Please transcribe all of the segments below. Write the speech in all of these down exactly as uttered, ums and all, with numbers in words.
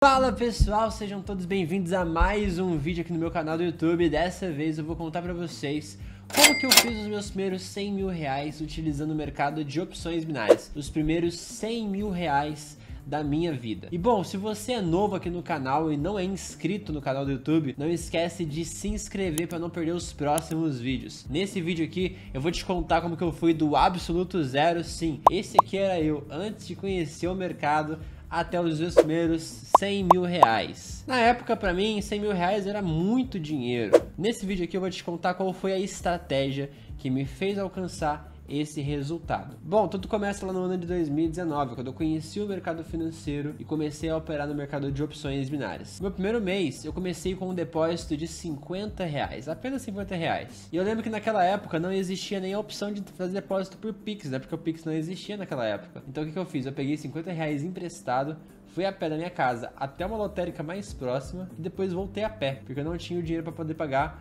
Fala pessoal, sejam todos bem-vindos a mais um vídeo aqui no meu canal do YouTube. Dessa vez eu vou contar pra vocês como que eu fiz os meus primeiros cem mil reais utilizando o mercado de opções binárias. Os primeiros cem mil reais da minha vida. E bom, se você é novo aqui no canal e não é inscrito no canal do YouTube, não esquece de se inscrever para não perder os próximos vídeos. Nesse vídeo aqui eu vou te contar como que eu fui do absoluto zero. Sim, esse aqui era eu antes de conhecer o mercado até os meus primeiros cem mil reais. Na época, pra mim, cem mil reais era muito dinheiro. Nesse vídeo aqui eu vou te contar qual foi a estratégia que me fez alcançar esse resultado. Bom, tudo começa lá no ano de dois mil e dezenove, quando eu conheci o mercado financeiro e comecei a operar no mercado de opções binárias. No meu primeiro mês, eu comecei com um depósito de cinquenta reais, apenas cinquenta reais. E eu lembro que naquela época não existia nem a opção de fazer depósito por Pix, né? Porque o Pix não existia naquela época. Então o que que eu fiz? Eu peguei cinquenta reais emprestado, fui a pé da minha casa até uma lotérica mais próxima e depois voltei a pé, porque eu não tinha o dinheiro para poder pagar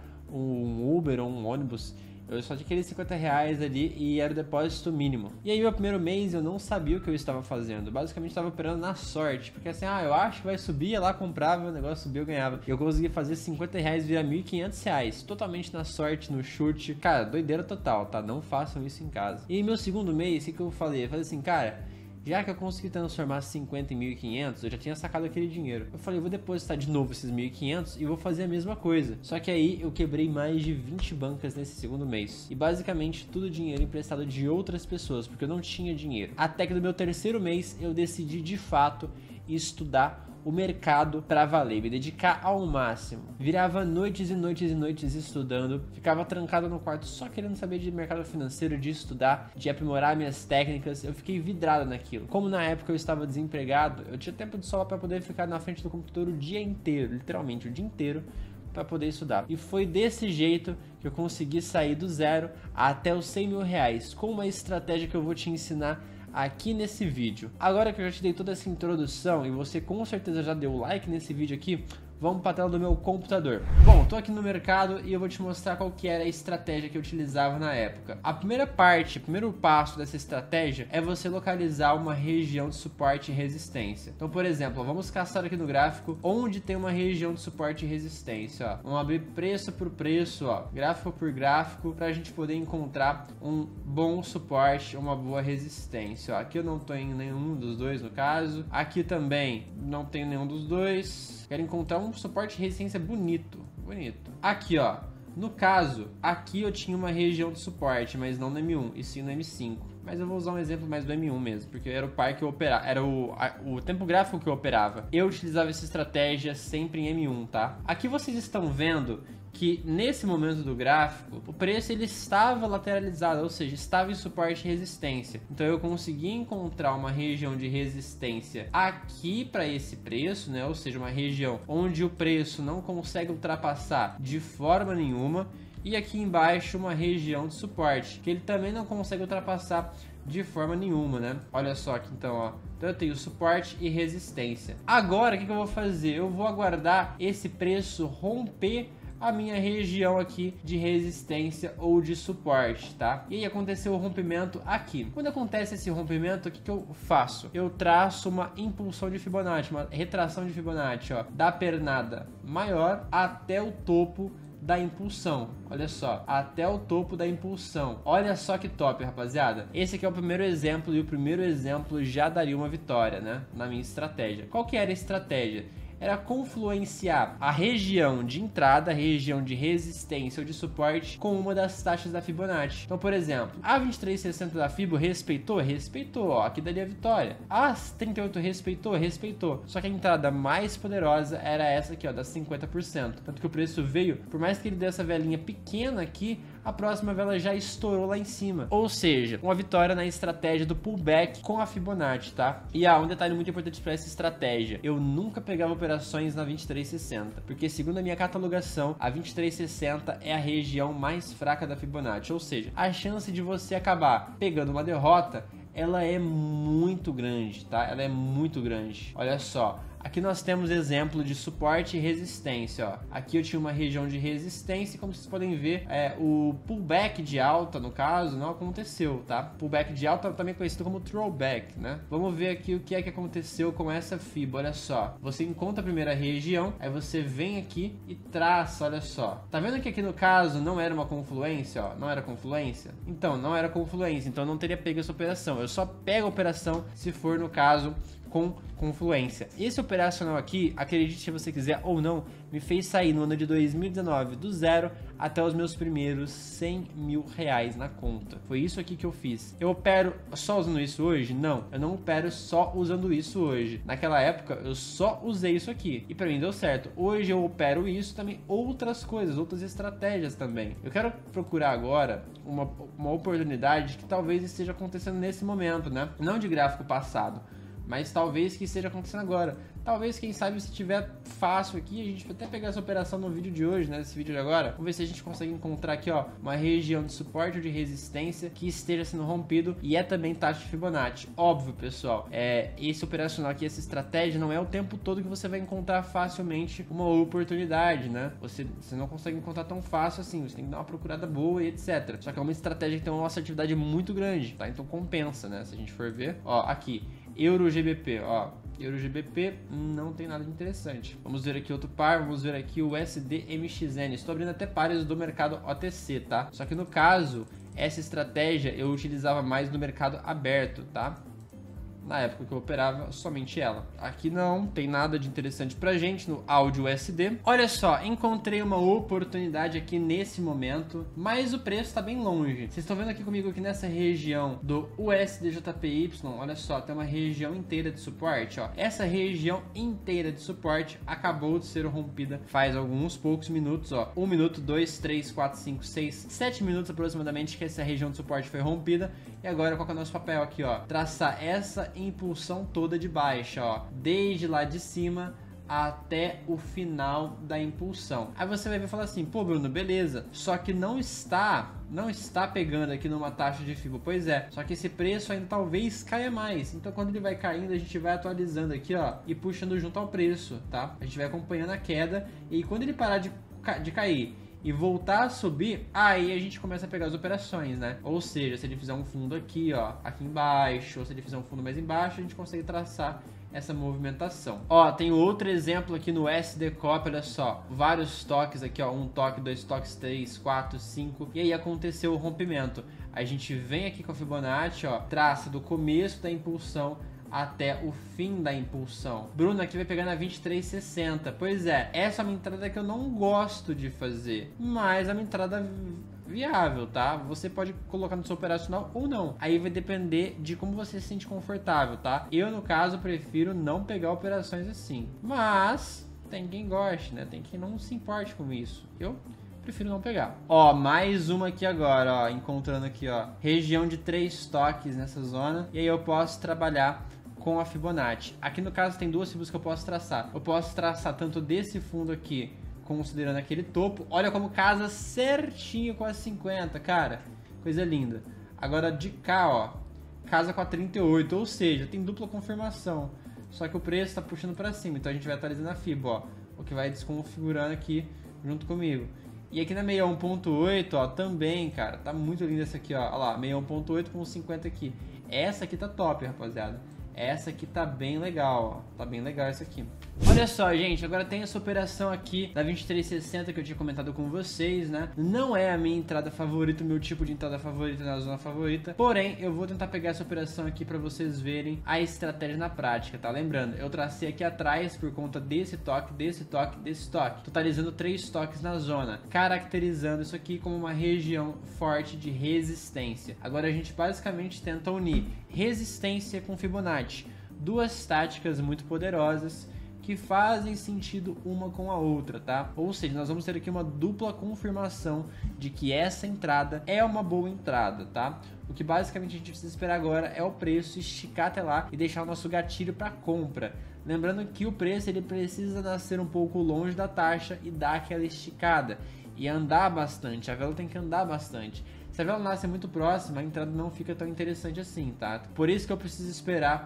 um Uber ou um ônibus. Eu só tinha aqueles cinquenta reais ali e era o depósito mínimo. E aí meu primeiro mês eu não sabia o que eu estava fazendo. Basicamente estava operando na sorte. Porque assim, ah, eu acho que vai subir, ia lá, comprava, o negócio subiu, eu ganhava. Eu consegui fazer cinquenta reais virar mil e quinhentos reais. Totalmente na sorte, no chute. Cara, doideira total, tá? Não façam isso em casa. E meu segundo mês, o que, que eu falei? Eu falei assim, cara, já que eu consegui transformar cinquenta em mil e quinhentos, eu já tinha sacado aquele dinheiro. Eu falei, eu vou depositar de novo esses mil e quinhentos e vou fazer a mesma coisa. Só que aí eu quebrei mais de vinte bancas nesse segundo mês. E basicamente tudo dinheiro emprestado de outras pessoas, porque eu não tinha dinheiro. Até que no meu terceiro mês eu decidi de fato estudar o mercado pra valer, me dedicar ao máximo. Virava noites e noites e noites estudando, ficava trancado no quarto só querendo saber de mercado financeiro, de estudar, de aprimorar minhas técnicas. Eu fiquei vidrado naquilo. Como na época eu estava desempregado, eu tinha tempo de sobra para poder ficar na frente do computador o dia inteiro, literalmente o dia inteiro, para poder estudar. E foi desse jeito que eu consegui sair do zero até os cem mil reais, com uma estratégia que eu vou te ensinar aqui nesse vídeo. Agora que eu já te dei toda essa introdução e você com certeza já deu like nesse vídeo aqui, vamos para a tela do meu computador. Bom, tô aqui no mercado e eu vou te mostrar qual que era a estratégia que eu utilizava na época. A primeira parte, o primeiro passo dessa estratégia é você localizar uma região de suporte e resistência. Então, por exemplo, vamos caçar aqui no gráfico onde tem uma região de suporte e resistência, ó. Vamos abrir preço por preço, ó, gráfico por gráfico, para a gente poder encontrar um bom suporte, uma boa resistência, ó. Aqui eu não tô em nenhum dos dois no caso, aqui também não tem nenhum dos dois. Quero encontrar um suporte e resistência bonito, bonito. Aqui, ó, no caso, aqui eu tinha uma região de suporte, mas não no M um, e sim no M cinco. Mas eu vou usar um exemplo mais do M um mesmo, porque era o par que eu operava, era o, a, o tempo gráfico que eu operava. Eu utilizava essa estratégia sempre em M um, tá? Aqui vocês estão vendo que nesse momento do gráfico, o preço ele estava lateralizado, ou seja, estava em suporte e resistência. Então eu consegui encontrar uma região de resistência aqui para esse preço, né? Ou seja, uma região onde o preço não consegue ultrapassar de forma nenhuma. E aqui embaixo uma região de suporte, que ele também não consegue ultrapassar de forma nenhuma, né? Olha só aqui então, ó. Então eu tenho suporte e resistência. Agora, o que que eu vou fazer? Eu vou aguardar esse preço romper a minha região aqui de resistência ou de suporte, tá? E aí aconteceu o rompimento aqui. Quando acontece esse rompimento, o que que eu faço? Eu traço uma impulsão de Fibonacci, uma retração de Fibonacci, ó, da pernada maior até o topo da impulsão. Olha só, até o topo da impulsão. Olha só que top, rapaziada. Esse aqui é o primeiro exemplo e o primeiro exemplo já daria uma vitória, né? Na minha estratégia. Qual que era a estratégia? Era confluenciar a região de entrada, a região de resistência ou de suporte com uma das taxas da Fibonacci. Então, por exemplo, a vinte e três sessenta da Fibo respeitou? Respeitou, ó, aqui daria a vitória. A trinta e oito respeitou? Respeitou. Só que a entrada mais poderosa era essa aqui, ó, das cinquenta por cento. Tanto que o preço veio, por mais que ele dê essa velinha pequena aqui, a próxima vela já estourou lá em cima. Ou seja, uma vitória na estratégia do pullback com a Fibonacci, tá? E ah, um detalhe muito importante para essa estratégia. Eu nunca pegava operações na vinte e três sessenta, porque segundo a minha catalogação, a vinte e três sessenta é a região mais fraca da Fibonacci. Ou seja, a chance de você acabar pegando uma derrota, ela é muito grande, tá? Ela é muito grande. Olha só, Aqui nós temos exemplo de suporte e resistência, ó. Aqui eu tinha uma região de resistência e como vocês podem ver, é, o pullback de alta, no caso, não aconteceu, tá? Pullback de alta também conhecido como throwback, né? Vamos ver aqui o que é que aconteceu com essa fibra, olha só. Você encontra a primeira região, aí você vem aqui e traça, olha só. Tá vendo que aqui no caso não era uma confluência, ó? Não era confluência? Então, não era confluência, então não teria pego essa operação. Eu só pego a operação se for, no caso, com confluência. Esse operacional aqui, acredite se você quiser ou não, me fez sair no ano de dois mil e dezenove do zero até os meus primeiros cem mil reais na conta. Foi isso aqui que eu fiz. Eu opero só usando isso hoje? Não, eu não opero só usando isso hoje. Naquela época eu só usei isso aqui e pra mim deu certo. Hoje eu opero isso também, outras coisas, outras estratégias também. Eu quero procurar agora uma, uma oportunidade que talvez esteja acontecendo nesse momento, né? Não de gráfico passado, mas talvez que esteja acontecendo agora. Talvez, quem sabe, se tiver fácil aqui, a gente vai até pegar essa operação no vídeo de hoje, né? Nesse vídeo de agora. Vamos ver se a gente consegue encontrar aqui, ó, uma região de suporte ou de resistência que esteja sendo rompido e é também taxa de Fibonacci. Óbvio, pessoal, é, esse operacional aqui, essa estratégia, não é o tempo todo que você vai encontrar facilmente uma oportunidade, né? Você, você não consegue encontrar tão fácil assim, você tem que dar uma procurada boa e etcétera. Só que é uma estratégia que tem uma assertividade muito grande, tá? Então compensa, né? Se a gente for ver, ó, aqui, Euro G B P, ó. Euro G B P não tem nada de interessante. Vamos ver aqui outro par, vamos ver aqui o U S D M X N. Estou abrindo até pares do mercado O T C, tá? Só que no caso, essa estratégia eu utilizava mais no mercado aberto, tá? Na época que eu operava somente ela. Aqui não tem nada de interessante pra gente no áudio U S D. Olha só, encontrei uma oportunidade aqui nesse momento, mas o preço tá bem longe. Vocês estão vendo aqui comigo aqui nessa região do U S D J P Y, olha só, tem uma região inteira de suporte, ó. Essa região inteira de suporte acabou de ser rompida faz alguns poucos minutos, ó. Um minuto, dois, três, quatro, cinco, seis, sete minutos aproximadamente que essa região de suporte foi rompida. E agora qual que é o nosso papel aqui, ó? Traçar essa impulsão toda de baixa, ó, desde lá de cima até o final da impulsão. Aí você vai ver e falar assim, pô, Bruno, beleza, só que não está, não está pegando aqui numa taxa de Fibo. Pois é, só que esse preço ainda talvez caia mais. Então quando ele vai caindo, a gente vai atualizando aqui, ó, e puxando junto ao preço, tá? A gente vai acompanhando a queda e quando ele parar de, de cair e voltar a subir, aí a gente começa a pegar as operações, né? Ou seja, se ele fizer um fundo aqui, ó, aqui embaixo, ou se ele fizer um fundo mais embaixo, a gente consegue traçar essa movimentação. Ó, tem outro exemplo aqui no S D Copy, olha só, vários toques aqui, ó, um toque, dois toques, três, quatro, cinco, e aí aconteceu o rompimento. A gente vem aqui com a Fibonacci, ó, traça do começo da impulsão até o fim da impulsão. Bruno, aqui vai pegar na vinte e três sessenta. Pois é, essa é uma entrada que eu não gosto de fazer, mas é uma entrada viável, tá? Você pode colocar no seu operacional ou não. Aí vai depender de como você se sente confortável, tá? Eu, no caso, prefiro não pegar operações assim. Mas tem quem goste, né? Tem quem não se importe com isso. Eu prefiro não pegar. Ó, mais uma aqui agora, ó. Encontrando aqui, ó. Região de três toques nessa zona. E aí eu posso trabalhar com a Fibonacci. Aqui no caso tem duas fibras que eu posso traçar. Eu posso traçar tanto desse fundo aqui, considerando aquele topo. Olha como casa certinho com a cinquenta, cara. Coisa linda. Agora de cá, ó, casa com a trinta e oito, ou seja, tem dupla confirmação. Só que o preço tá puxando para cima, então a gente vai atualizando a fibra, ó. O que vai desconfigurando aqui junto comigo. E aqui na sessenta e um ponto oito, ó, também, cara, tá muito linda essa aqui, ó. Olha lá, sessenta e um ponto oito com cinquenta aqui. Essa aqui tá top, rapaziada. Essa aqui tá bem legal, ó. Tá bem legal essa aqui. Olha só, gente, agora tem essa operação aqui da vinte e três sessenta que eu tinha comentado com vocês, né? Não é a minha entrada favorita, o meu tipo de entrada favorita na zona favorita. Porém, eu vou tentar pegar essa operação aqui pra vocês verem a estratégia na prática, tá? Lembrando, eu tracei aqui atrás por conta desse toque, desse toque, desse toque. Totalizando três toques na zona, caracterizando isso aqui como uma região forte de resistência. Agora a gente basicamente tenta unir resistência com Fibonacci. Duas táticas muito poderosas que fazem sentido uma com a outra, tá? Ou seja, nós vamos ter aqui uma dupla confirmação de que essa entrada é uma boa entrada, tá? O que basicamente a gente precisa esperar agora é o preço esticar até lá e deixar o nosso gatilho para compra. Lembrando que o preço ele precisa nascer um pouco longe da taxa e dar aquela esticada e andar bastante. A vela tem que andar bastante. Se a vela nasce muito próxima, a entrada não fica tão interessante assim, tá? Por isso que eu preciso esperar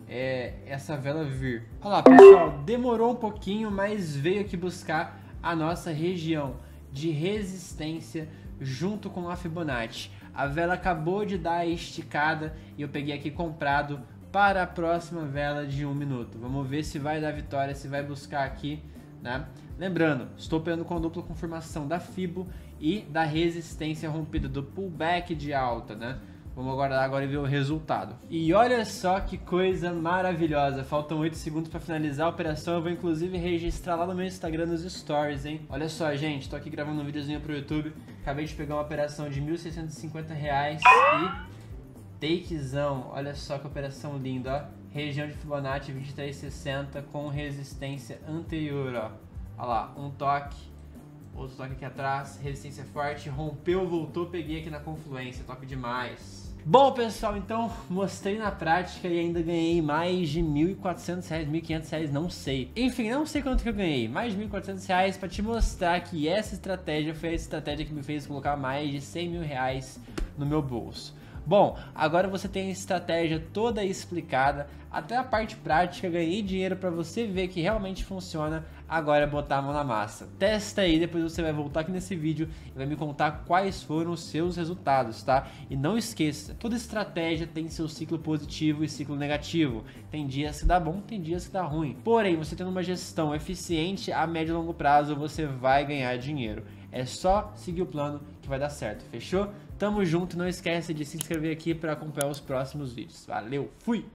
é, essa vela vir. Olha lá, pessoal, demorou um pouquinho, mas veio aqui buscar a nossa região de resistência junto com a Fibonacci. A vela acabou de dar a esticada e eu peguei aqui comprado para a próxima vela de um minuto. Vamos ver se vai dar vitória, se vai buscar aqui, né? Lembrando, estou operando com dupla confirmação da Fibo e da resistência rompida, do pullback de alta, né? Vamos aguardar agora e ver o resultado. E olha só que coisa maravilhosa. Faltam oito segundos para finalizar a operação. Eu vou inclusive registrar lá no meu Instagram nos stories, hein? Olha só, gente. Tô aqui gravando um videozinho pro YouTube. Acabei de pegar uma operação de mil seiscentos e cinquenta reais e takezão. Olha só que operação linda, ó. Região de Fibonacci vinte e três sessenta com resistência anterior, ó. Olha lá, um toque. Outro toque aqui atrás, resistência forte, rompeu, voltou, peguei aqui na confluência, top demais. Bom, pessoal, então mostrei na prática e ainda ganhei mais de mil e quatrocentos reais, mil e quinhentos reais, não sei. Enfim, não sei quanto que eu ganhei, mais de mil e quatrocentos reais para te mostrar que essa estratégia foi a estratégia que me fez colocar mais de cem mil reais no meu bolso. Bom, agora você tem a estratégia toda explicada, até a parte prática, ganhei dinheiro para você ver que realmente funciona, agora é botar a mão na massa. Testa aí, depois você vai voltar aqui nesse vídeo e vai me contar quais foram os seus resultados, tá? E não esqueça, toda estratégia tem seu ciclo positivo e ciclo negativo. Tem dias que dá bom, tem dias que dá ruim. Porém, você tendo uma gestão eficiente a médio e longo prazo, você vai ganhar dinheiro. É só seguir o plano que vai dar certo, fechou? Tamo junto, não esquece de se inscrever aqui para acompanhar os próximos vídeos. Valeu, fui!